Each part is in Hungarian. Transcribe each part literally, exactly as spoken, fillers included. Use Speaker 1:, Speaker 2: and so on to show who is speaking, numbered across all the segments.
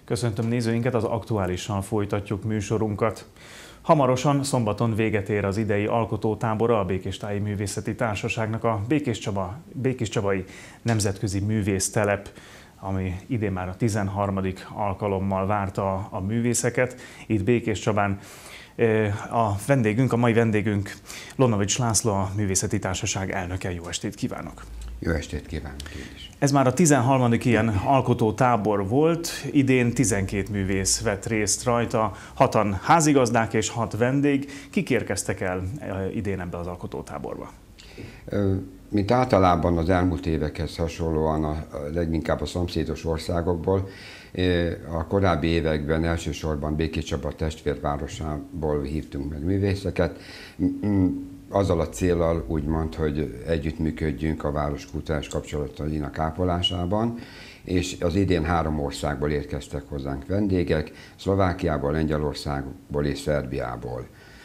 Speaker 1: Köszöntöm nézőinket, az Aktuálissal folytatjuk műsorunkat. Hamarosan szombaton véget ér az idei alkotótábora a Békéstáji Művészeti Társaságnak a Békés Csaba, Békés Csabai Nemzetközi Művésztelep, ami idén már a tizenharmadik alkalommal várta a művészeket. Itt Békés Csabán a vendégünk, a mai vendégünk Lonovics László, a Művészeti Társaság elnöke. Jó estét kívánok!
Speaker 2: Jó estét kívánok én is!
Speaker 1: Ez már a tizenharmadik ilyen alkotótábor volt, idén tizenkét művész vett részt rajta, hatan házigazdák és hat vendég. Kik érkeztek el idén ebbe az alkotótáborba?
Speaker 2: Mint általában az elmúlt évekhez hasonlóan a leginkább a szomszédos országokból, a korábbi években elsősorban Békés Csaba testvérvárosából hívtunk meg művészeket, azzal a céllal úgymond, hogy együttműködjünk a város kulturális kapcsolatainak ápolásában, és az idén három országból érkeztek hozzánk vendégek, Szlovákiából, Lengyelországból és Szerbiából.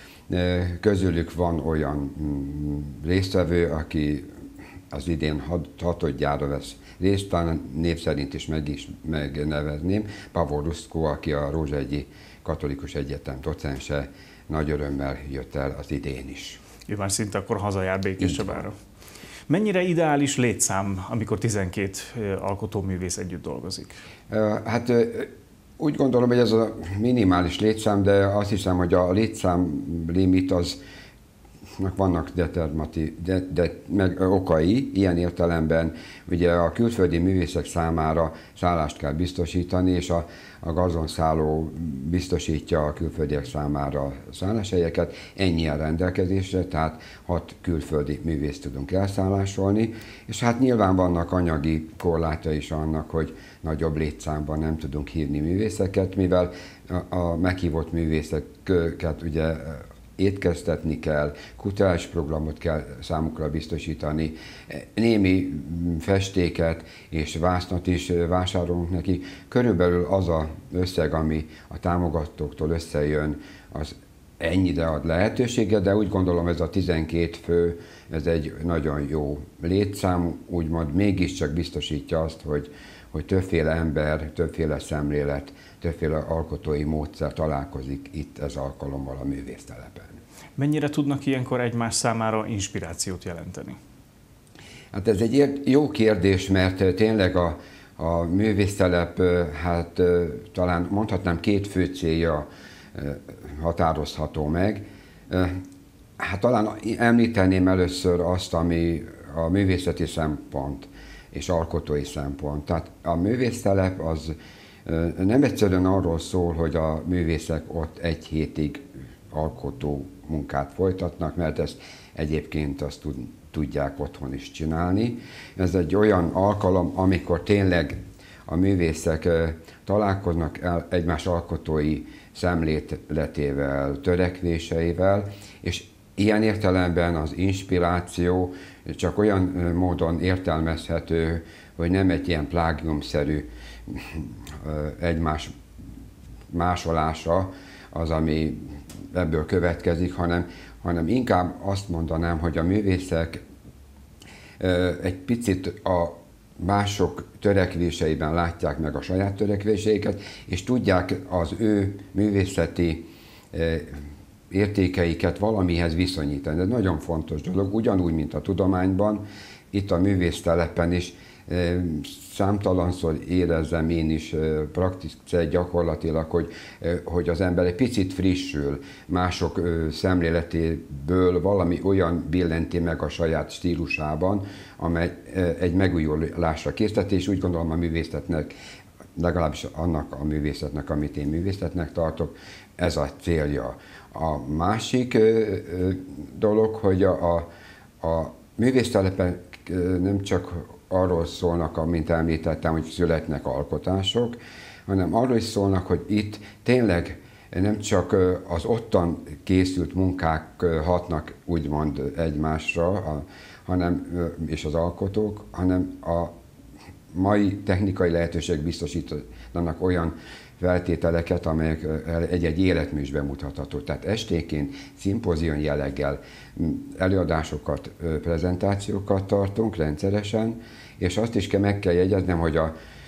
Speaker 2: Közülük van olyan résztvevő, aki az idén hatodjára vesz részt, talán név szerint is meg is megnevezném, Pavol Ruszkó, aki a Rózsahegyi Katolikus Egyetem docense, nagy örömmel jött el az idén is.
Speaker 1: Ő már szinte akkor hazajár Békés Csabára. Mennyire ideális létszám, amikor tizenkét alkotóművész együtt dolgozik?
Speaker 2: Hát úgy gondolom, hogy ez a minimális létszám, de azt hiszem, hogy a létszám limit az vannak determati, de, de, meg okai, ilyen értelemben ugye a külföldi művészek számára szállást kell biztosítani, és a, a gazonszálló biztosítja a külföldiek számára szálláshelyeket, ennyi a rendelkezésre, tehát hat külföldi művészt tudunk elszállásolni, és hát nyilván vannak anyagi korlátai is annak, hogy nagyobb létszámban nem tudunk hívni művészeket, mivel a, a meghívott művészeket ugye étkeztetni kell, kulturális programot kell számukra biztosítani, némi festéket és vásznat is vásárolunk neki. Körülbelül az az összeg, ami a támogatóktól összejön, az ennyire ad lehetőséget, de úgy gondolom ez a tizenkét fő, ez egy nagyon jó létszám, úgymond mégiscsak biztosítja azt, hogy, hogy többféle ember, többféle szemlélet, többféle alkotói módszer találkozik itt ez alkalommal a művésztelepen.
Speaker 1: Mennyire tudnak ilyenkor egymás számára inspirációt jelenteni?
Speaker 2: Hát ez egy jó kérdés, mert tényleg a, a művésztelep, hát talán mondhatnám két fő célja határozható meg. Hát talán említeném először azt, ami a művészeti szempont és alkotói szempont. Tehát a művésztelep az nem egyszerűen arról szól, hogy a művészek ott egy hétig alkotó munkát folytatnak, mert ezt egyébként azt tudják otthon is csinálni. Ez egy olyan alkalom, amikor tényleg a művészek találkoznak el egymás alkotói szemléletével, törekvéseivel, és ilyen értelemben az inspiráció csak olyan módon értelmezhető, hogy nem egy ilyen plágiumszerű egymás másolása az, ami ebből következik, hanem, hanem inkább azt mondanám, hogy a művészek egy picit a mások törekvéseiben látják meg a saját törekvéseiket, és tudják az ő művészeti értékeiket valamihez viszonyítani. Ez nagyon fontos dolog, ugyanúgy, mint a tudományban, itt a művésztelepen is számtalanszor érezzem én is praktikus gyakorlatilag, hogy, hogy az ember egy picit frissül, mások szemléletéből valami olyan billenti meg a saját stílusában, amely egy megújulásra készített, és úgy gondolom a művészetnek, legalábbis annak a művészetnek, amit én művészetnek tartok, ez a célja. A másik dolog, hogy a, a, a művésztelepen nem csak arról szólnak, amint említettem, hogy születnek alkotások, hanem arról is szólnak, hogy itt tényleg nem csak az ottan készült munkák hatnak úgymond egymásra, hanem, és az alkotók, hanem a mai technikai lehetőség biztosítanak olyan feltételeket, amelyek egy-egy életmű is bemutatható. Tehát esténként szimpózium jelleggel előadásokat, prezentációkat tartunk rendszeresen, és azt is meg kell jegyeznem, hogy a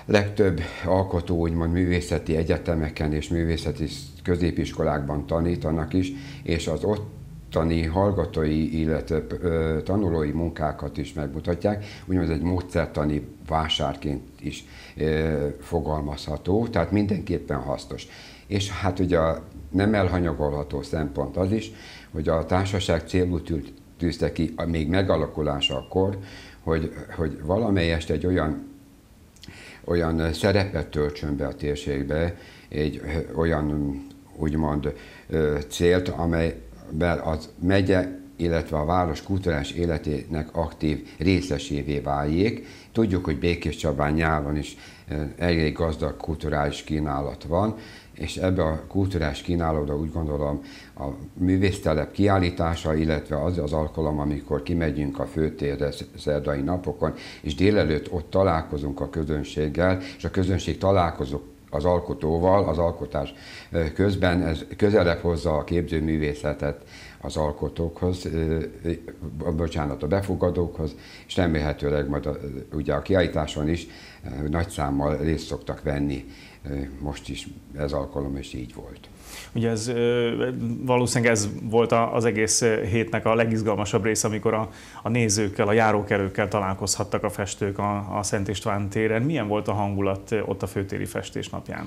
Speaker 2: legtöbb alkotó úgymond művészeti egyetemeken és művészeti középiskolákban tanítanak is, és az ottani hallgatói, illetve tanulói munkákat is megmutatják, úgymond egy módszertani vásárként is fogalmazható, tehát mindenképpen hasznos. És hát ugye a nem elhanyagolható szempont az is, hogy a társaság célul tűzte ki, még megalakulásakor, hogy, hogy valamelyest egy olyan, olyan szerepet töltsön be a térségbe, egy olyan úgymond célt, amelyben az megye, illetve a város kulturális életének aktív részesévé váljék. Tudjuk, hogy Békéscsabán nyáron is elég gazdag kulturális kínálat van, és ebbe a kulturális kínálatba úgy gondolom a művésztelep kiállítása, illetve az az alkalom, amikor kimegyünk a főtérre szerdai napokon, és délelőtt ott találkozunk a közönséggel, és a közönség találkozunk az alkotóval, az alkotás közben, ez közelebb hozza a képzőművészetet az alkotókhoz, bocsánat, a befogadókhoz, és remélhetőleg majd a, ugye a kiállításon is nagy számmal részt szoktak venni. Most is ez alkalom, és így volt.
Speaker 1: Ugye ez valószínűleg ez volt az egész hétnek a legizgalmasabb része, amikor a, a nézőkkel, a járókelőkkel találkozhattak a festők a, a Szent István téren. Milyen volt a hangulat ott a főtéri festés napján?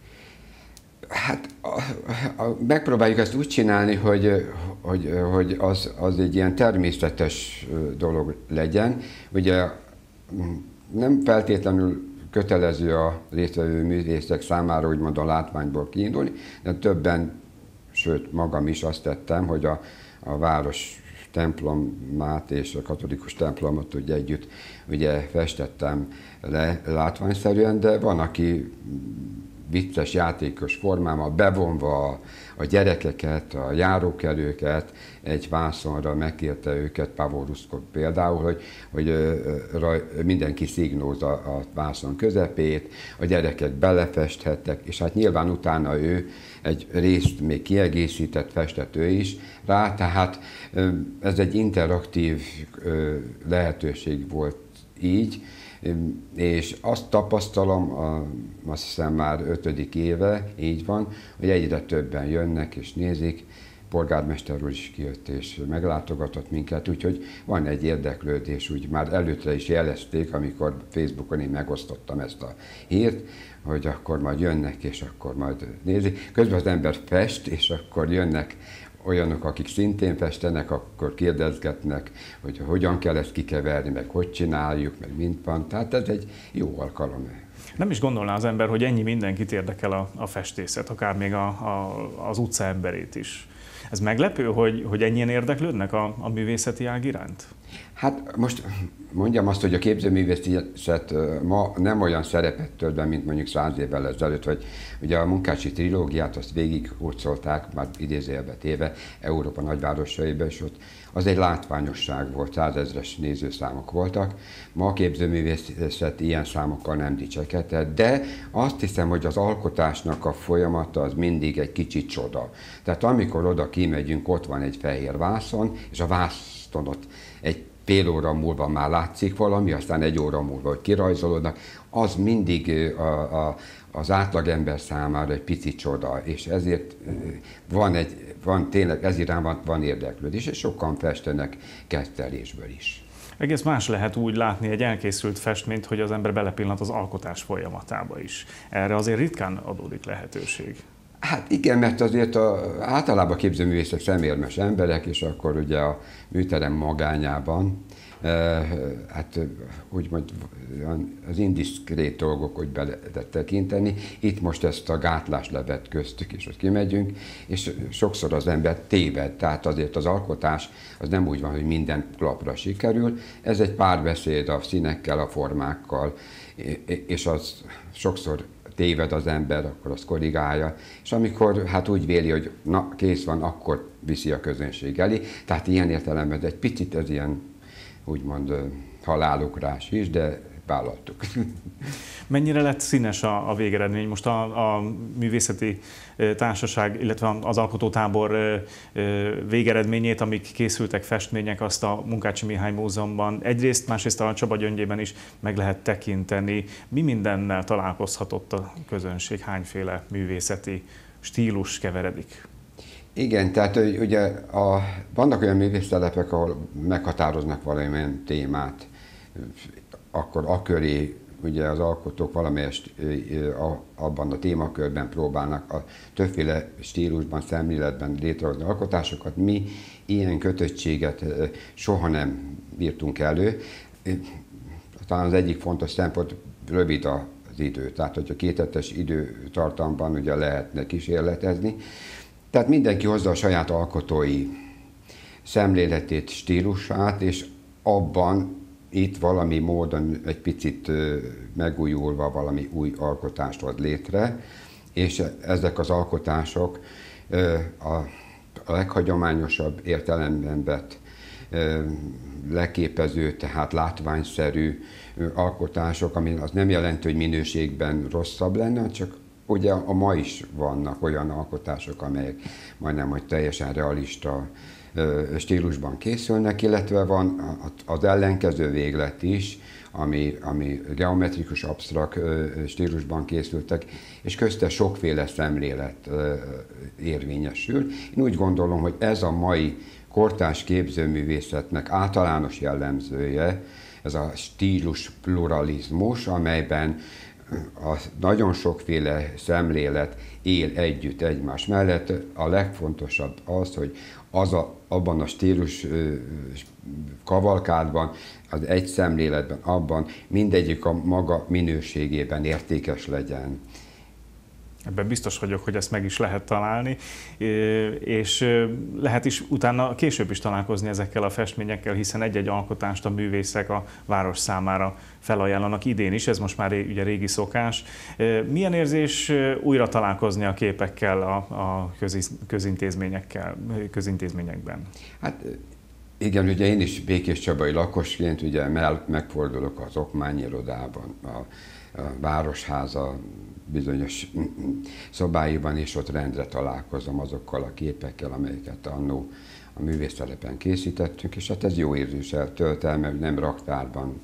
Speaker 2: Hát a, a, megpróbáljuk ezt úgy csinálni, hogy, hogy, hogy az, az egy ilyen természetes dolog legyen. Ugye nem feltétlenül kötelező a résztvevő művészek számára úgymond a látványból kiindulni, de többen, sőt magam is azt tettem, hogy a, a város templomát és a katolikus templomot ugye együtt ugye festettem le látványszerűen, de van, aki vicces, játékos formában bevonva a, a gyerekeket, a járókelőket egy vászonra megkérte őket, Pavol Ruszkov például, hogy, hogy raj, mindenki szignózza a vászon közepét, a gyerekek belefesthettek, és hát nyilván utána ő egy részt még kiegészített, festett ő is rá, tehát ez egy interaktív lehetőség volt így, és azt tapasztalom, azt hiszem már ötödik éve, így van, hogy egyre többen jönnek és nézik. Polgármester úr is kijött és meglátogatott minket, úgyhogy van egy érdeklődés, úgy már előtte is jelezték, amikor Facebookon én megosztottam ezt a hírt, hogy akkor majd jönnek és akkor majd nézik. Közben az ember fest, és akkor jönnek olyanok, akik szintén festenek, akkor kérdezgetnek, hogy hogyan kell ezt kikeverni, meg hogy csináljuk, meg mint van. Tehát ez egy jó alkalom.
Speaker 1: Nem is gondolná az ember, hogy ennyi mindenkit érdekel a, a festészet, akár még a, a, az utca emberét is. Ez meglepő, hogy, hogy ennyien érdeklődnek a, a művészeti ág iránt? Hát most mondjam azt, hogy a képzőművészet ma nem olyan szerepet tölt be, mint mondjuk száz évvel ezelőtt, hogy ugye a Munkácsi trilógiát azt végig hurcolták, már idézőjelbe téve, Európa nagyvárosaiba, és ott az egy látványosság volt, százezres nézőszámok voltak. Ma a képzőművészet ilyen számokkal nem dicsekedett, de azt hiszem, hogy az alkotásnak a folyamata az mindig egy kicsit csoda. Tehát amikor oda kimegyünk, ott van egy fehér vászon, és a vászon ott egy fél óra múlva már látszik valami, aztán egy óra múlva, hogy kirajzolódnak, az mindig a, a, az átlagember számára egy pici csoda, és ezért van, egy, van tényleg ez iránt van, van érdeklődés, és sokan festenek kezdtelésből is. Egész más lehet úgy látni egy elkészült festményt, hogy az ember belepillant az alkotás folyamatába is. Erre azért ritkán adódik lehetőség.
Speaker 2: Hát igen, mert azért a, általában képzőművészek szemérmes emberek, és akkor ugye a műterem magányában, e, hát úgymond az indiszkrét dolgok, hogy be lehetett tekinteni. Itt most ezt a gátlást levet köztük, és ott kimegyünk, és sokszor az ember téved, tehát azért az alkotás az nem úgy van, hogy minden lapra sikerül. Ez egy párbeszéd a színekkel, a formákkal, és az sokszor téved az ember, akkor azt korrigálja, és amikor hát úgy véli, hogy na, kész van, akkor viszi a közönség elé. Tehát ilyen értelemben egy picit ez ilyen úgymond halálugrás is, de vállaltuk.
Speaker 1: Mennyire lett színes a, a végeredmény? Most a, a művészeti társaság, illetve az alkotótábor végeredményét, amik készültek festmények, azt a Munkácsi Mihály Múzeumban egyrészt, másrészt a Csaba gyöngyében is meg lehet tekinteni. Mi mindennel találkozhatott a közönség? Hányféle művészeti stílus keveredik?
Speaker 2: Igen, tehát ugye a, vannak olyan művésztelepek, ahol meghatároznak valamilyen témát, akkor aköré ugye az alkotók valamelyest abban a témakörben próbálnak a többféle stílusban, szemléletben létrehozni alkotásokat. Mi ilyen kötöttséget soha nem írtunk elő. Talán az egyik fontos szempont, rövid az idő. Tehát, hogyha kéthetes időtartamban ugye lehetne kísérletezni. Tehát mindenki hozza a saját alkotói szemléletét, stílusát, és abban itt valami módon egy picit megújulva valami új alkotást hoz létre, és ezek az alkotások a leghagyományosabb értelemben vett leképező, tehát látványszerű alkotások, ami az nem jelenti, hogy minőségben rosszabb lenne, csak ugye a ma is vannak olyan alkotások, amelyek majdnem, hogy teljesen realista stílusban készülnek, illetve van az ellenkező véglet is, ami, ami geometrikus, absztrakt stílusban készültek, és közte sokféle szemlélet érvényesül. Én úgy gondolom, hogy ez a mai kortárs képzőművészetnek általános jellemzője, ez a stílus pluralizmus, amelyben a nagyon sokféle szemlélet él együtt egymás mellett. A legfontosabb az, hogy az a, abban a stílus kavalkádban, az egy szemléletben, abban mindegyik a maga minőségében értékes legyen.
Speaker 1: Ebben biztos vagyok, hogy ezt meg is lehet találni, és lehet is utána később is találkozni ezekkel a festményekkel, hiszen egy-egy alkotást a művészek a város számára felajánlanak idén is, ez most már ugye régi szokás. Milyen érzés újra találkozni a képekkel a, a közintézményekkel, közintézményekben?
Speaker 2: Hát igen, ugye én is békéscsabai lakosként ugye megfordulok az okmányirodában, a, a Városháza bizonyos szobáiban, és ott rendre találkozom azokkal a képekkel, amelyeket annó a művésztelepen készítettünk, és hát ez jó érzéssel tölt el, mert nem raktárban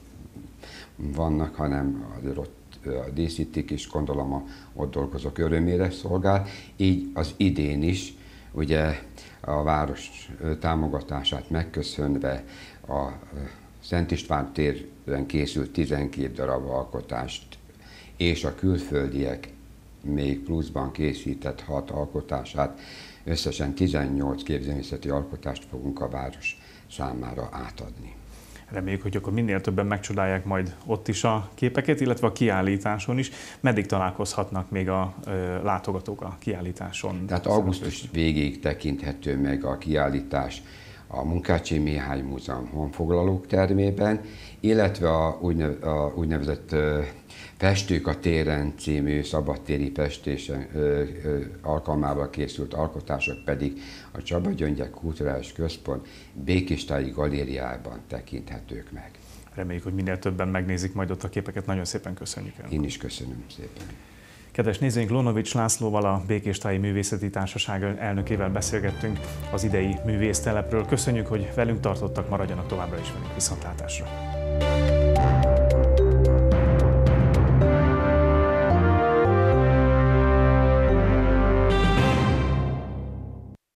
Speaker 2: vannak, hanem azért ott a díszítik, és gondolom a ott dolgozók örömére szolgál. Így az idén is, ugye a város támogatását megköszönve a Szent István téren készült tizenkét darab alkotást, és a külföldiek még pluszban készített hat alkotását, összesen tizennyolc képzőművészeti alkotást fogunk a város számára átadni.
Speaker 1: Reméljük, hogy akkor minél többen megcsodálják majd ott is a képeket, illetve a kiállításon is. Meddig találkozhatnak még a ö, látogatók a kiállításon?
Speaker 2: Tehát augusztus végéig tekinthető meg a kiállítás a Munkácsi Mihály Múzeum honfoglalók termében, illetve a, úgynev, a úgynevezett Festők a téren című szabadtéri festésen alkalmával készült alkotások pedig a Csaba Gyöngyek Kulturális Központ Békéstáji galériájában tekinthetők meg.
Speaker 1: Reméljük, hogy minél többen megnézik majd ott a képeket. Nagyon szépen köszönjük el.
Speaker 2: Én is köszönöm szépen.
Speaker 1: Kedves nézőink, Lónovics Lászlóval, a Békéstáji Művészeti Társaság elnökével beszélgettünk az idei művésztelepről. Köszönjük, hogy velünk tartottak, maradjanak továbbra is velünk, viszontlátásra!